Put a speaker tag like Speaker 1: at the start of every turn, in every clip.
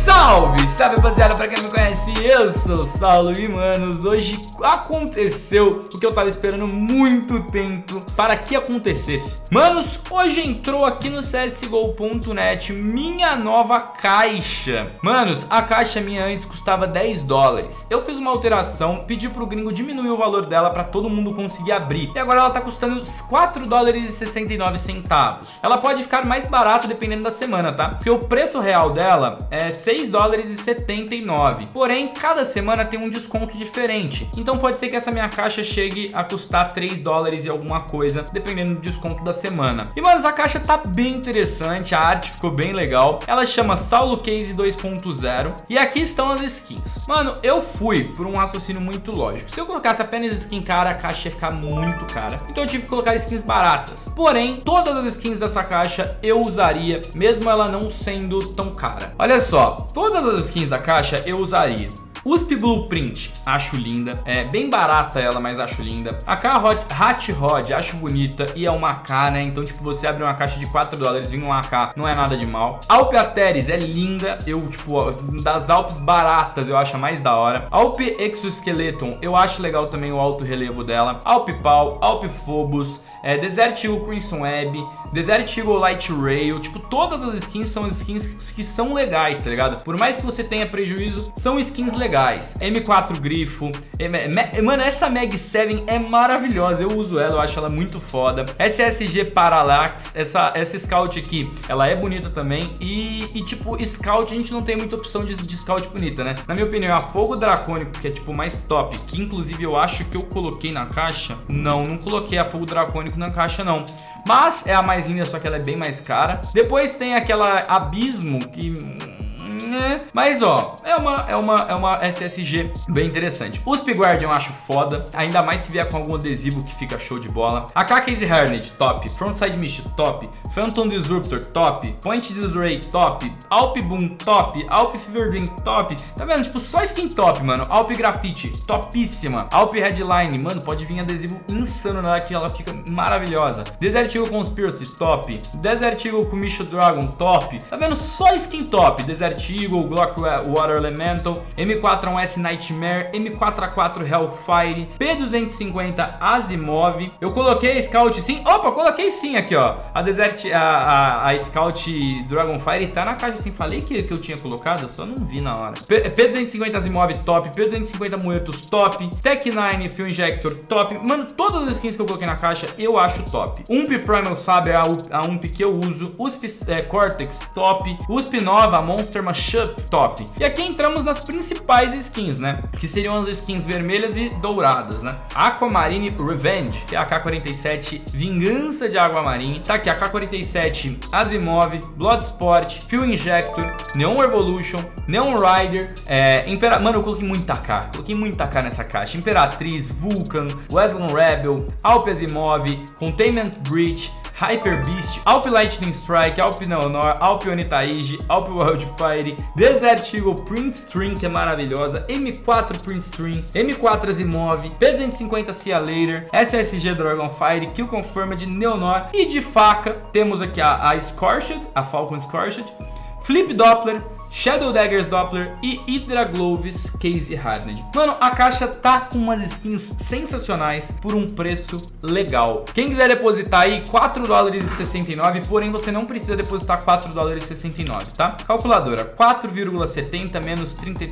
Speaker 1: Salve, salve rapaziada, pra quem não me conhece, eu sou o Saulo e manos, hoje aconteceu o que eu tava esperando muito tempo para que acontecesse. Manos, hoje entrou aqui no CSGO.net minha nova caixa. Manos, a caixa minha antes custava 10 dólares. Eu fiz uma alteração, pedi pro gringo diminuir o valor dela pra todo mundo conseguir abrir. E agora ela tá custando 4 dólares e 69 centavos. Ela pode ficar mais barata dependendo da semana, tá? Porque o preço real dela é 6 dólares e 79. Porém, cada semana tem um desconto diferente. Então pode ser que essa minha caixa chegue a custar 3 dólares e alguma coisa, dependendo do desconto da semana. E, mano, a caixa tá bem interessante, a arte ficou bem legal. Ela chama Saulo Case 2.0 e aqui estão as skins. Mano, eu fui por um raciocínio muito lógico. Se eu colocasse apenas skin cara, a caixa ia ficar muito cara. Então eu tive que colocar skins baratas. Porém, todas as skins dessa caixa eu usaria, mesmo ela não sendo tão cara. Olha só, todas as skins da caixa eu usaria. USP Blueprint, acho linda. É bem barata ela, mas acho linda. A Hat Rod, acho bonita. E é uma AK, né? Então, tipo, você abre uma caixa de 4 dólares, vem um AK, não é nada de mal. Alp Ateris é linda. Eu, tipo, das Alps baratas, eu acho a mais da hora. Alp Exoskeleton, eu acho legal também o alto relevo dela. Alp Pau, Alp Phobos, Desert Eagle Crimson Web, Desert Eagle Light Rail. Tipo, todas as skins são skins que são legais, tá ligado? Por mais que você tenha prejuízo, são skins legais. M4 Grifo, mano, essa Mag 7 é maravilhosa, eu uso ela, eu acho ela muito foda. SSG Parallax, essa Scout aqui, ela é bonita também. E tipo, Scout, a gente não tem muita opção de Scout bonita, né? Na minha opinião, a Fogo Dracônico, que é tipo mais top, que inclusive eu acho que eu coloquei na caixa. Não coloquei a Fogo Dracônico na caixa, não. Mas é a mais linda, só que ela é bem mais cara. Depois tem aquela Abismo, que... mas ó, é uma SSG bem interessante. USP Guardian eu acho foda, ainda mais se vier com algum adesivo que fica show de bola. AK Case Harned, top. Frontside Mist, top. Phantom Disruptor, top. Point Disarray, top. Alp Boom, top. Alp Fever Dream, top. Tá vendo? Tipo, só skin top, mano. Alp Graffiti, topíssima. Alp Headline, mano, pode vir adesivo insano nela que ela fica maravilhosa. Desert Eagle Conspiracy, top. Desert Eagle Kumisho Dragon, top. Tá vendo? Só skin top. Desert Eagle, Glock Water Elemental, M4A1S Nightmare, M4A4 Hellfire, P250 Asimov. Eu coloquei a Scout sim. Opa, coloquei sim aqui, ó. A Desert, a Scout Dragonfire tá na caixa sim. Falei que eu tinha colocado, só não vi na hora. P250 Asimov, top. P250 Muertos, top. Tech 9 Fuel Injector, top. Mano, todas as skins que eu coloquei na caixa, eu acho top. UMP Primal Saber, a UMP que eu uso. USP Cortex, top. USP Nova, Monster Mashup, top. E aqui entramos nas principais skins, né? Que seriam as skins vermelhas e douradas, né? Aquamarine Revenge, que é a AK-47 Vingança de Aquamarine. Tá aqui, AK-47 Asimov, Bloodsport, Fuel Injector, Neon Revolution, Neon Rider, Mano, eu coloquei muita AK. Coloquei muita AK nessa caixa. Imperatriz, Vulcan, Wesleyan Rebel, Alp Asimov, Containment Breach, Hyper Beast, Alp Lightning Strike, Alp Neonor, Alp Onitaiji, Alp Wildfire, Desert Eagle Print String, que é maravilhosa, M4 Print String, M4 Asimov, P250 Sea Later, SSG Dragonfire, Kill Confirmed, Neonor. E de faca temos aqui a Scorched, a Falcon Scorched, Flip Doppler, Shadow Daggers Doppler e Hydra Gloves Case Hardened. Mano, a caixa tá com umas skins sensacionais por um preço legal. Quem quiser depositar aí 4 dólares e 69, porém você não precisa depositar 4 dólares e 69, tá? Calculadora, 4,70 menos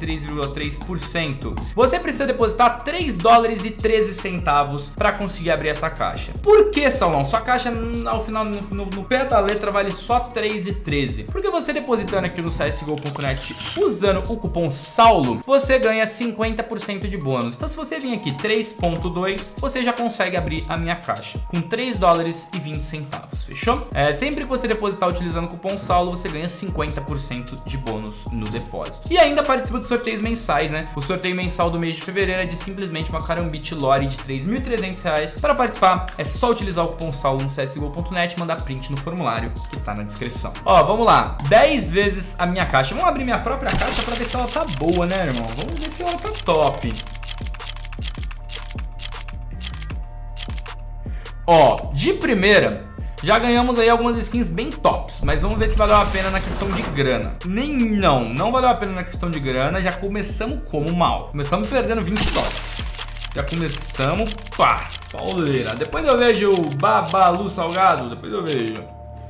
Speaker 1: 33,3%. Você precisa depositar 3 dólares e 13 centavos para conseguir abrir essa caixa. Por que, Saulão? Sua caixa, ao final, no pé da letra, vale só 3,13. Porque você depositando aqui no CSGO.net usando o cupom SAULO, você ganha 50% de bônus. Então se você vir aqui 3.2, você já consegue abrir a minha caixa com 3 dólares e 20 centavos, fechou? Sempre que você depositar utilizando o cupom SAULO, você ganha 50% de bônus no depósito. E ainda participa dos sorteios mensais, né? O sorteio mensal do mês de fevereiro é de simplesmente uma Karambit Lore de R$3.300. Para participar, é só utilizar o cupom SAULO no CSGO.net e mandar print no formulário que tá na descrição. Ó, vamos lá. 10 vezes a minha caixa. Vamos abrir minha própria caixa pra ver se ela tá boa, né, irmão? Vamos ver se ela tá top. Ó, de primeira, Já ganhamos aí algumas skins bem tops, mas vamos ver se valeu a pena na questão de grana. Não valeu a pena na questão de grana. Já começamos como mal. Começamos perdendo 20 dólares. Já começamos, pá, pauleira. Depois eu vejo o Babalu Salgado, depois eu vejo.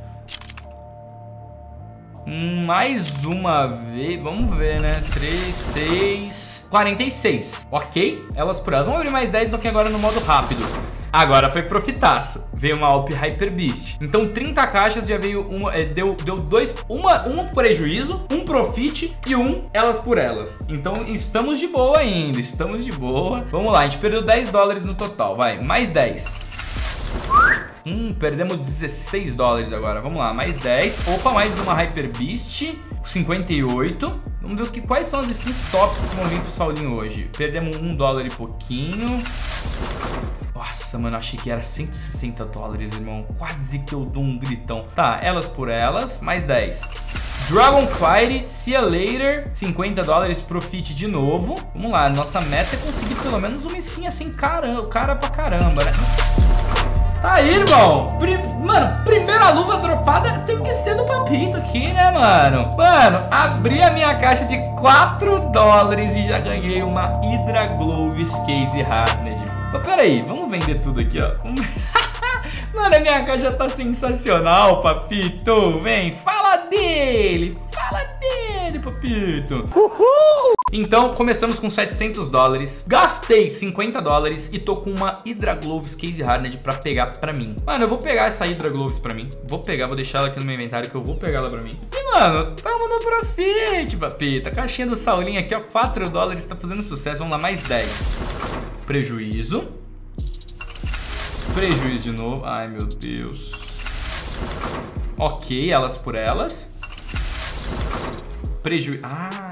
Speaker 1: Mais uma vez, vamos ver, né? 3, 6, 46. Ok, elas por elas. Vamos abrir mais 10, só que agora no modo rápido. Agora foi profitaço. Veio uma Alp Hyper Beast. Então 30 caixas já veio uma, deu dois, um prejuízo, um profit e um elas por elas. Então estamos de boa ainda, estamos de boa. Vamos lá, a gente perdeu 10 dólares no total, vai, mais 10. Perdemos 16 dólares agora, vamos lá, mais 10. Opa, mais uma Hyper Beast, 58. Vamos ver quais são as skins tops que vão vir pro Saulinho hoje. Perdemos 1 dólar e pouquinho. Nossa, mano, achei que era 160 dólares, irmão. Quase que eu dou um gritão. Tá, elas por elas, mais 10. Dragonfire, See You Later, 50 dólares, profit de novo. Vamos lá, nossa meta é conseguir pelo menos uma skin assim, caramba, cara pra caramba, né? Tá aí, irmão. Mano, primeira luva dropada tem que ser do Papito aqui, né, mano? Mano, abri a minha caixa de 4 dólares e já ganhei uma Hydra Gloves Case Hardened. Mas peraí, vamos vender tudo aqui, ó. Mano, a minha caixa tá sensacional, Papito. Vem, fala dele, Papito. Uhul! Então, começamos com 700 dólares. Gastei 50 dólares e tô com uma Hydra Gloves Case Hardened pra pegar pra mim. Mano, eu vou pegar essa Hydra Gloves pra mim. Vou deixar ela aqui no meu inventário que eu vou pegar ela pra mim. E, mano, tamo no profit, Papito. A caixinha do Saulinho aqui, ó, 4 dólares, tá fazendo sucesso. Vamos lá, mais 10. Prejuízo. Prejuízo de novo. Ai, meu Deus. Ok, elas por elas. Prejuízo. Ai.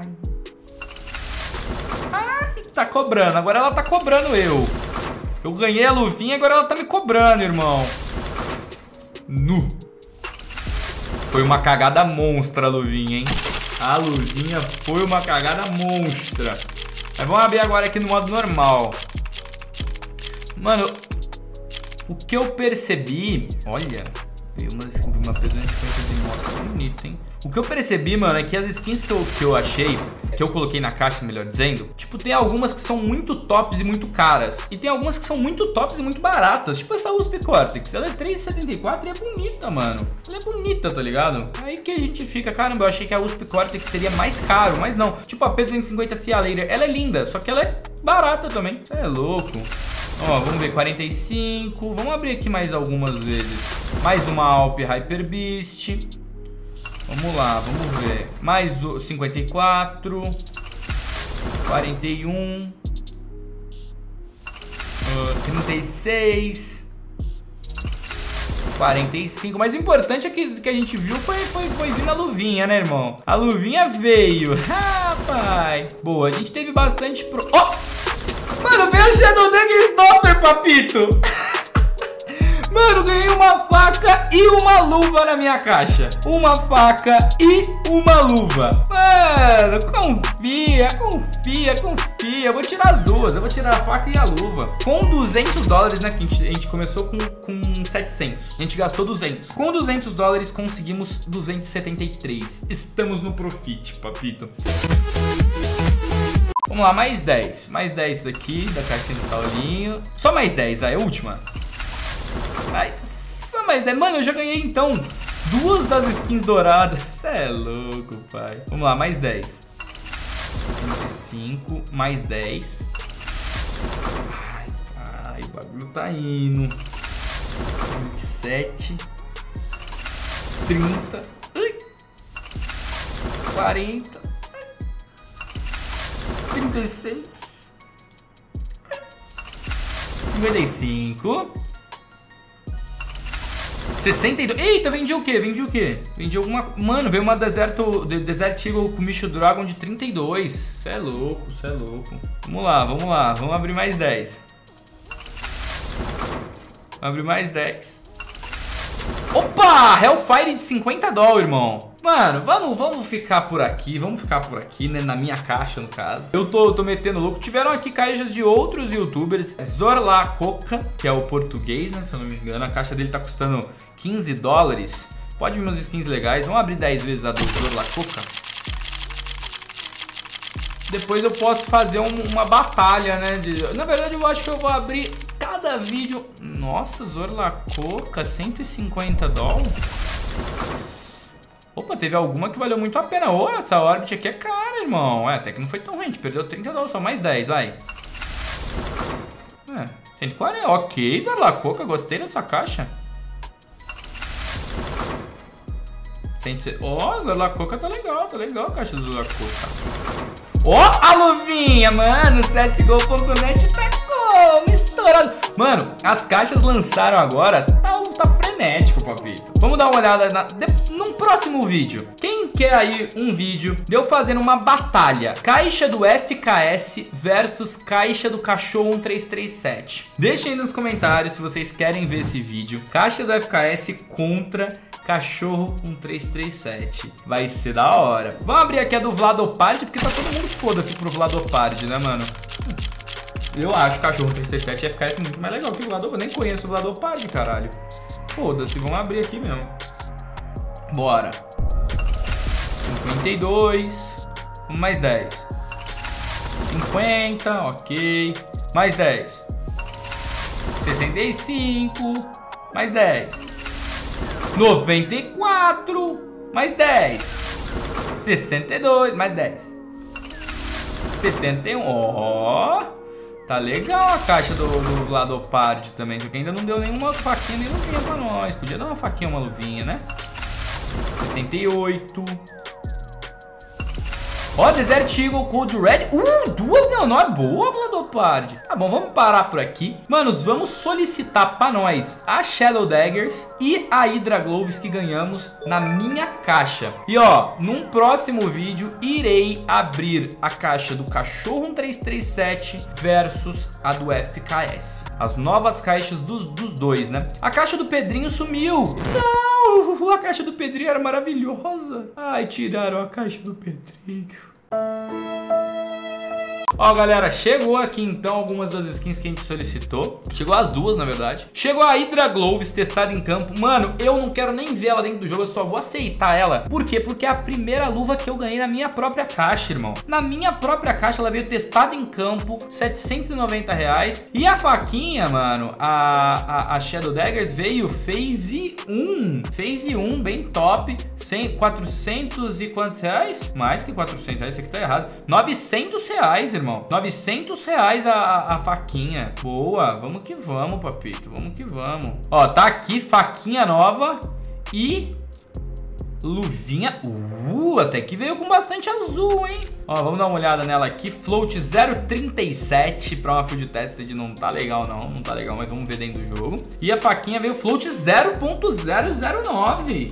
Speaker 1: Tá cobrando. Agora ela tá cobrando eu. Eu ganhei a luvinha, agora ela tá me cobrando, irmão. Foi uma cagada monstra a luvinha, hein? A luvinha foi uma cagada monstra. Mas vamos abrir agora aqui no modo normal. Mano, o que eu percebi... Olha, veio uma P250 de moto bonita, hein? O que eu percebi, mano, é que as skins que eu achei, que eu coloquei na caixa, melhor dizendo, tipo, tem algumas que são muito tops e muito caras. E tem algumas que são muito tops e muito baratas. Tipo essa USP Cortex, ela é 3,74 e é bonita, mano. Ela é bonita, tá ligado? Aí que a gente fica, caramba, eu achei que a USP Cortex seria mais caro, mas não. Tipo a P250 See You Later, ela é linda, só que ela é barata também. Você é louco. Ó, vamos ver, 45. Vamos abrir aqui mais algumas vezes. Mais uma Alp Hyper Beast. Vamos lá, vamos ver. Mais 54. 41. 36. 45. Mas o importante é que a gente viu foi vir na luvinha, né, irmão? A luvinha veio. Rapaz. Boa, a gente teve bastante Mano, veio o Shadow Dagger Stopper, Papito. Mano, ganhei uma faca e uma luva na minha caixa. Uma faca e uma luva. Mano, confia. Eu vou tirar as duas. Eu vou tirar a faca e a luva. Com 200 dólares, né? Que a gente começou com 700. A gente gastou 200. Com 200 dólares, conseguimos 273. Estamos no profit, Papito. Vamos lá, mais 10. Mais 10 daqui, da caixinha do Saulinho. Só mais 10, vai, a última. Ai, só mais 10. Mano, eu já ganhei, então, 2 das skins douradas. Você é louco, pai. Vamos lá, mais 10. 25, mais 10. Ai, o bagulho tá indo. 27. 30. 40. 36. 55. 62. Eita, vendi o quê? Vendi alguma... Mano, veio uma Desert Eagle com Micho Dragon de 32. Cê é louco. Vamos lá. Vamos abrir mais 10. Vamos abrir mais 10. Opa! Hellfire de 50 dólares, irmão. Mano, vamos ficar por aqui. Vamos ficar por aqui, né? Na minha caixa, no caso. Eu tô metendo louco. Tiveram aqui caixas de outros youtubers. Zorlacoca, que é o português, né? Se eu não me engano. A caixa dele tá custando 15 dólares. Pode vir umas skins legais. Vamos abrir 10 vezes a do Zorlacoca. Depois eu posso fazer uma batalha, né? Na verdade, eu acho que eu vou abrir cada vídeo. Nossa, Zorlacoca, 150 dólares. Opa, teve alguma que valeu muito a pena. Oh, essa Orbit aqui é cara, irmão. Até que não foi tão ruim. A gente perdeu 30 dólares, só mais 10, vai. 140. Ok, Zorlacoca, gostei dessa caixa. Ó, Zorlacoca tá legal a caixa do Zorlacoca. Ó, a luvinha, mano, CSGO.net tá como? Estourado. Mano, as caixas lançaram agora, tá frenético, papito. Vamos dar uma olhada num próximo vídeo. Quem quer aí um vídeo de eu fazendo uma batalha? Caixa do FKS versus caixa do cachorro 1337. Deixem aí nos comentários se vocês querem ver esse vídeo. Caixa do FKS contra cachorro 1337. Vai ser da hora. Vamos abrir aqui a do Vladopard, porque tá todo mundo foda-se pro Vladopard, né, mano? Eu acho cachorro 1337 e FKS muito mais legal que o Vladopard. Eu nem conheço o Vladopard, caralho. Foda-se, vamos abrir aqui mesmo. Bora. 52. Mais 10. 50, ok. Mais 10. 65. Mais 10. 94. Mais 10. 62. Mais 10. 71. Ó. Tá legal a caixa do Vladopard também. Só que ainda não deu nenhuma faquinha nem luvinha pra nós. Podia dar uma faquinha, uma luvinha, né? 68. Ó, Desert Eagle Cold Red. Duas Neonor. Boa, Vladopard. Tá bom, vamos parar por aqui. Manos, vamos solicitar pra nós a Shadow Daggers e a Hydra Gloves que ganhamos na minha caixa. E ó, num próximo vídeo irei abrir a caixa do cachorro 1337 versus a do FKS. As novas caixas dos dois, né? A caixa do Pedrinho sumiu. Não, a caixa do Pedrinho era maravilhosa. Ai, tiraram a caixa do Pedrinho. Ó, galera, chegou aqui então algumas das skins que a gente solicitou. Chegou as duas, na verdade. Chegou a Hydra Gloves testada em campo. Mano, eu não quero nem ver ela dentro do jogo, eu só vou aceitar ela. Por quê? Porque é a primeira luva que eu ganhei na minha própria caixa, irmão. Na minha própria caixa ela veio testada em campo, R$790. E a faquinha, mano, a Shadow Daggers veio Phase 1. Phase 1, bem top. 400 e quantos reais? Mais que 400 reais, isso aqui tá errado. R$900, irmão. R$900 a faquinha. Boa, vamos que vamos, papito. Vamos que vamos. Ó, tá aqui faquinha nova e luvinha. Até que veio com bastante azul, hein? Ó, vamos dar uma olhada nela aqui. Float 0.37 pra uma field tested não tá legal, não. Não tá legal, mas vamos ver dentro do jogo. E a faquinha veio float 0.009.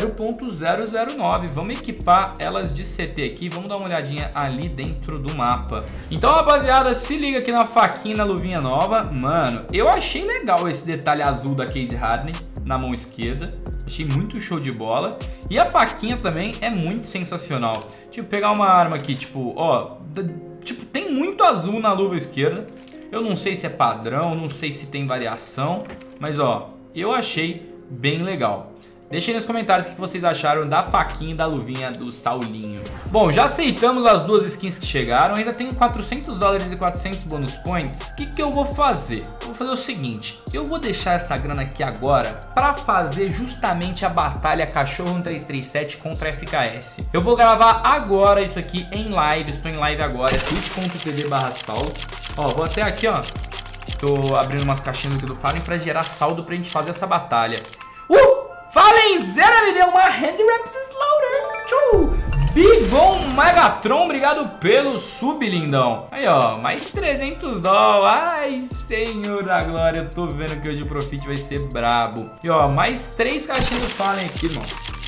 Speaker 1: 0.009. Vamos equipar elas de CT aqui. Vamos dar uma olhadinha ali dentro do mapa. Então, rapaziada, se liga aqui na faquinha e na luvinha nova. Mano, eu achei legal esse detalhe azul da Case Harden na mão esquerda. Achei muito show de bola. E a faquinha também é muito sensacional. Tipo, pegar uma arma aqui, tipo, ó, tipo, tem muito azul na luva esquerda. Eu não sei se é padrão, não sei se tem variação, mas ó, eu achei bem legal. Deixem nos comentários o que vocês acharam da faquinha e da luvinha do Saulinho. Bom, já aceitamos as duas skins que chegaram. Ainda tenho $400 e 400 bonus points. O que eu vou fazer? Eu vou fazer o seguinte. Eu vou deixar essa grana aqui agora para fazer justamente a batalha Cachorro 1337 contra FKS. Eu vou gravar agora isso aqui em live. Estou em live agora. É twitch.tv/Saulo. Ó, vou até aqui, ó. Tô abrindo umas caixinhas aqui do Fallen para gerar saldo pra gente fazer essa batalha. Falenzera me deu uma Hand Raps Slaughter. Bigon Megatron, obrigado pelo sub, lindão. Aí, ó, mais $300. Ai, senhor da glória, eu tô vendo que hoje o profit vai ser brabo. E, ó, mais 3 caixinhas do Fallen aqui, irmão.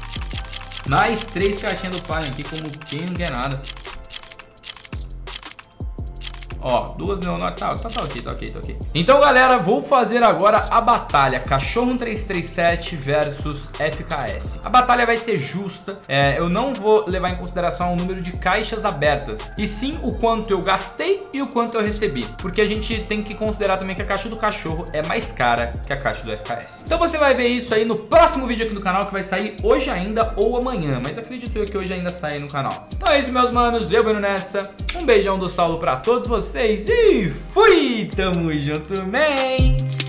Speaker 1: Mais 3 caixinhas do Fallen aqui, como quem não quer nada. Ó, 2 neonotes. Tá ok. Então, galera, vou fazer agora a batalha Cachorro 1337 versus FKS. A batalha vai ser justa. Eu não vou levar em consideração o número de caixas abertas, e sim o quanto eu gastei e o quanto eu recebi. Porque a gente tem que considerar também que a caixa do cachorro é mais cara que a caixa do FKS. Então você vai ver isso aí no próximo vídeo aqui do canal, que vai sair hoje ainda ou amanhã, mas acredito eu que hoje ainda sai no canal. Então é isso, meus manos, eu vou indo nessa. Um beijão do Saulo pra todos vocês e fui! Tamo junto, mens!